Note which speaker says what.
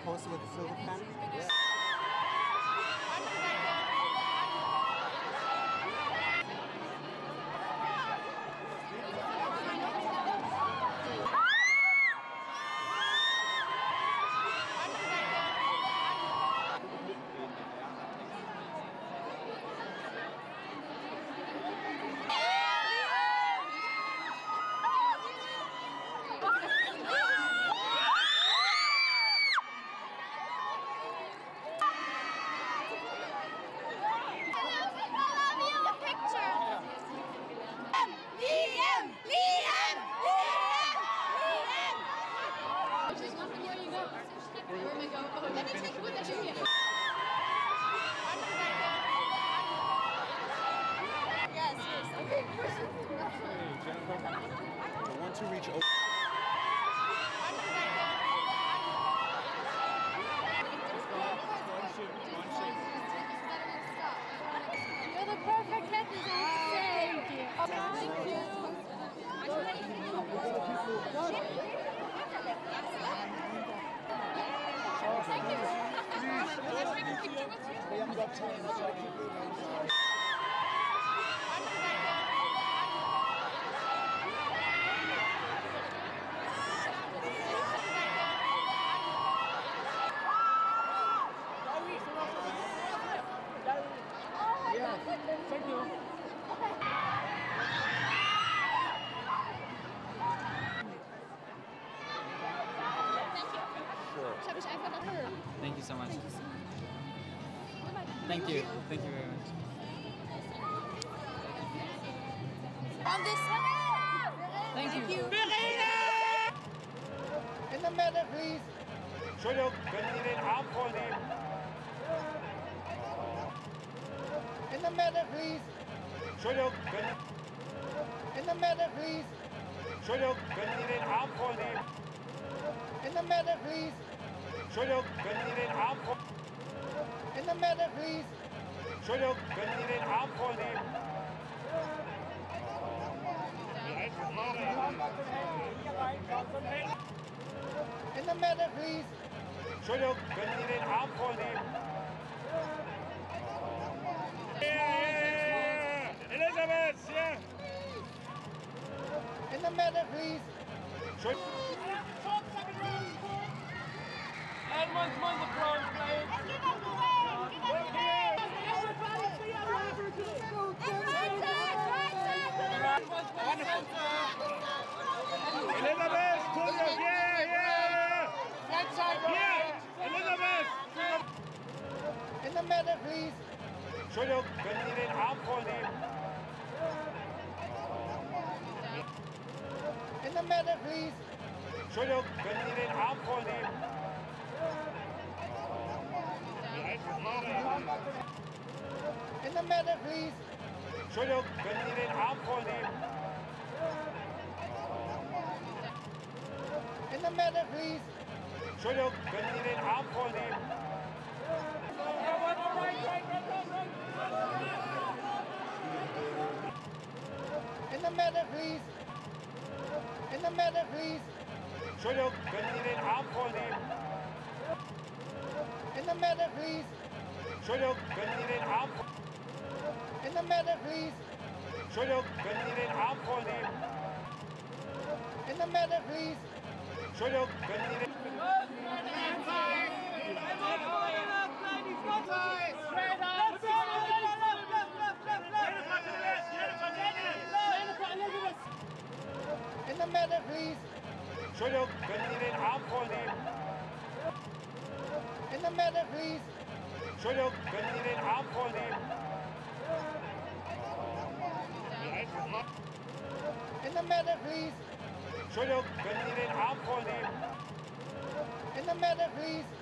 Speaker 1: poster with the silver pen? Yeah. I want to reach over.
Speaker 2: You're the perfect head designer. Thank you. Thank you. Can I take a picture with you?
Speaker 1: We haven't got time, so I keep moving.
Speaker 3: Thank you.
Speaker 4: Thank you so much. Thank you. Thank you very much.
Speaker 2: On this.
Speaker 4: Thank you.
Speaker 1: In the middle, please.
Speaker 3: Entschuldigung, können Sie den Arm vornehmen?
Speaker 1: In the middle, please.
Speaker 3: Entschuldigung, können...
Speaker 1: In the middle, please.
Speaker 3: Entschuldigung, können Sie den Arm vornehmen?
Speaker 1: In the middle, please.
Speaker 3: Entschuldigung, können Sie den Arm vornehmen?
Speaker 1: In the middle, please.
Speaker 3: Entschuldigung, können Sie den Arm vornehmen?
Speaker 1: In the middle, please.
Speaker 3: Entschuldigung, können Sie den Arm vornehmen? Elisabeth, yeah.
Speaker 1: In the middle, please.
Speaker 4: And once more the bronze plate.
Speaker 3: Elisabeth, Tulio, yeah. Here, Elisabeth.
Speaker 1: In the middle, please.
Speaker 3: Entschuldigung, können Sie den Arm vornehmen?
Speaker 1: In the middle, please.
Speaker 3: Entschuldigung, können Sie den Arm vornehmen?
Speaker 1: In the middle, please.
Speaker 3: Entschuldigung, können Sie den Arm vornehmen?
Speaker 1: In the middle, please.
Speaker 3: Entschuldigung, können Sie den Arm vornehmen?
Speaker 1: In the middle, please. In the middle, please.
Speaker 3: Entschuldigung, können Sie den Arm vornehmen?
Speaker 1: In the middle, please.
Speaker 3: Entschuldigung, können Sie den Arm vornehmen?
Speaker 1: In the middle, please.
Speaker 3: Entschuldigung, können Sie den Arm vornehmen?
Speaker 1: In the middle, please.
Speaker 3: Entschuldigung, können Sie den...
Speaker 1: In the middle, please.
Speaker 3: Entschuldigung, können Sie den Arm vornehmen?
Speaker 1: In the middle, please.
Speaker 3: Entschuldigung, können Sie den Arm vornehmen?
Speaker 1: In the middle, please.
Speaker 3: Entschuldigung, können Sie den Arm vornehmen?
Speaker 1: In the middle, please.